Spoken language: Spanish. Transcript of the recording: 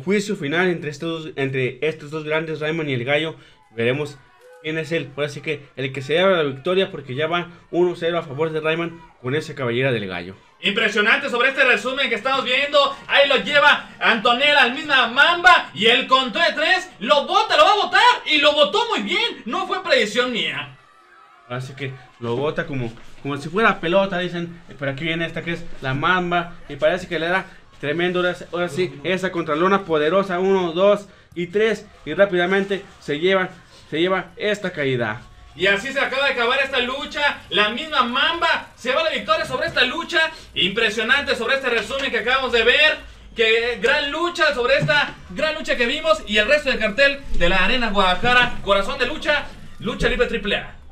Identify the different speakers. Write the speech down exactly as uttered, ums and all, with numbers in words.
Speaker 1: juicio final entre estos, entre estos dos grandes, Rayman y el Gallo. Veremos quién es él. Ahora sí que el que se lleva la victoria, porque ya va uno cero a favor de Rayman con esa cabellera del Gallo.
Speaker 2: Impresionante sobre este resumen que estamos viendo. Ahí lo lleva Antonella al misma Mamba. Y el conteo de tres lo bota, lo va a botar. Y lo botó muy bien. No fue predicción mía.
Speaker 1: Así que lo bota como, como si fuera pelota, dicen. Pero aquí viene esta que es la Mamba. Y parece que le da tremendo. Ahora, ahora sí, esa contralona poderosa. Uno, dos y tres. Y rápidamente se lleva, se lleva esta caída.
Speaker 2: Y así se acaba de acabar esta lucha. La misma Mamba se va a la victoria sobre esta lucha. Impresionante sobre este resumen que acabamos de ver. Que gran lucha sobre esta gran lucha que vimos. Y el resto del cartel de la Arena Guadalajara. Corazón de lucha, lucha libre triple A.